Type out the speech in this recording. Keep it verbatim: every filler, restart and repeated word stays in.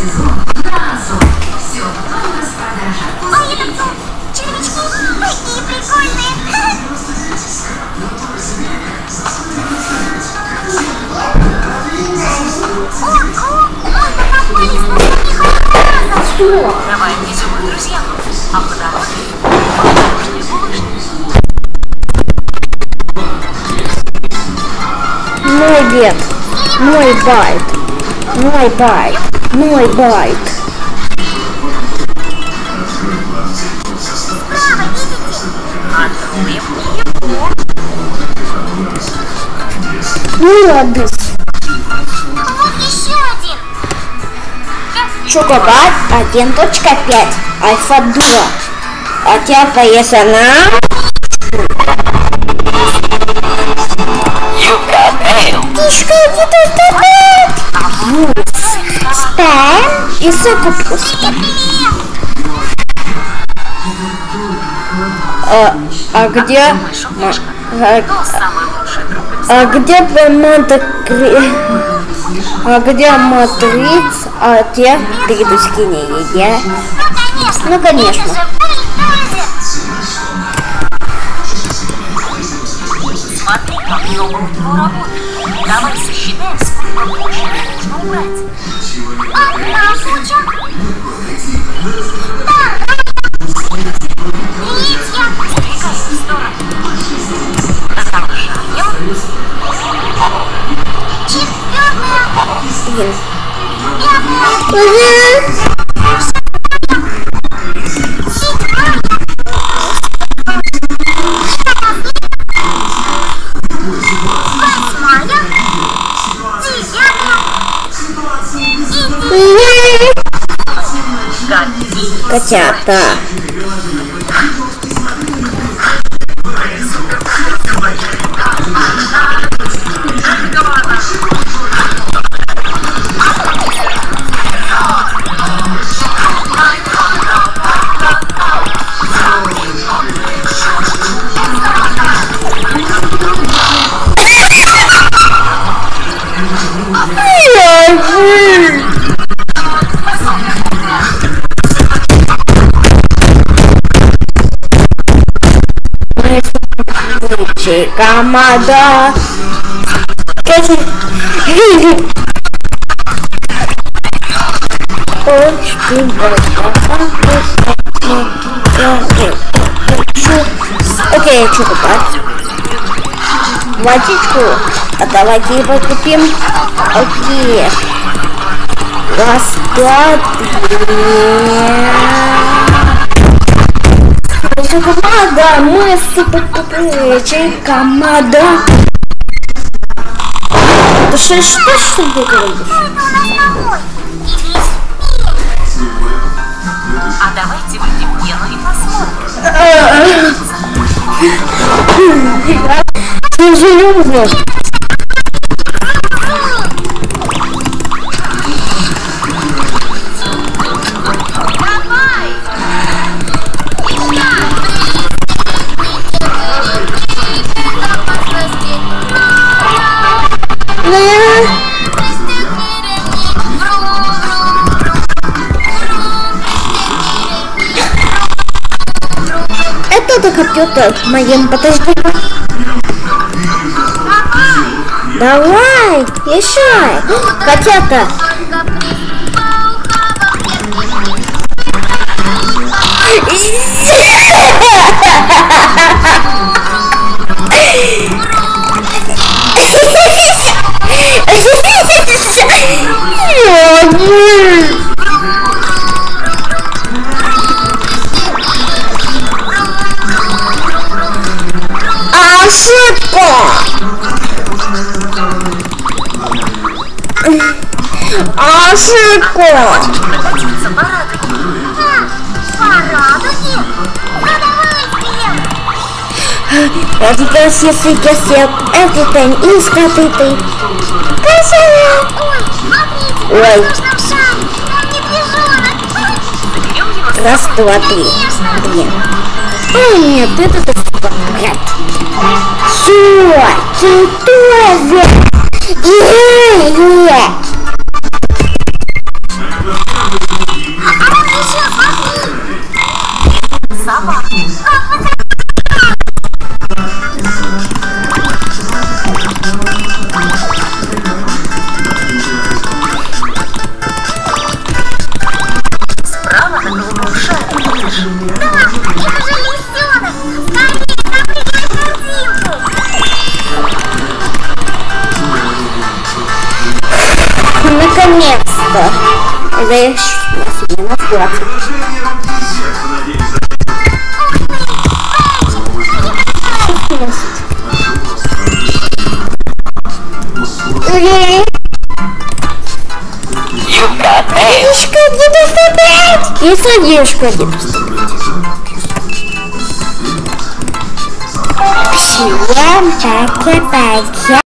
Ой, это кто? Червячки? Какие прикольные! Ого! Мы попались на самих алмазов! Что? Давай везем их друзьям, а по дороге осторожнее булочник. Мой бед, мой байт, мой байт, мой байт. Справа, видите? Атакуем его. Ну, адрес. Вот еще один! Чокобат один точка пять, альфа два. А тебя поясана. Кишка девяносто пять. Спам и сокопус. А, а где? А, а где матриц? А где матриц? А те передушки не едят? Ну, конечно! Ну, конечно. Это же бульдозер! Смотри, как много у него работы. Давай сосчитаем, сколько почек нужно убрать. Одна куча! Да! Третья! Сдвигай в сторону. Завышаем. Четвертая! Блин. Пятая! Котята. Команда. Окей, что купать? Водичку. А давайте его купим. Окей. Раз, два, три. Команда, мы супер крутые команда. Ты что, что, что ты говоришь? А давайте выпьем пену и посмотрим. Ты же любишь. Это компьютер моим, подожди. Давай, еще. Котята. Ошибка! Ошибка! Пригодится порадуй. Порадуйте! Ну давайте! Because you see yourself everything is completely красиво. Ой, смотрите! Ой. Нужно встать! Там медвежонок! Раз, два, три. Блин. Ой, нет, это так брат. Все, ты тоже. Е-е-е. А вот еще, смотри! Сова. Справа на голубом шаре видишь? Да, это же лисенок! Скорее, запрыгивай в корзинку! Наконец-то! Даешь себе на хватит. Девушка, не собрать! Если девушка один. Всем пока-пока.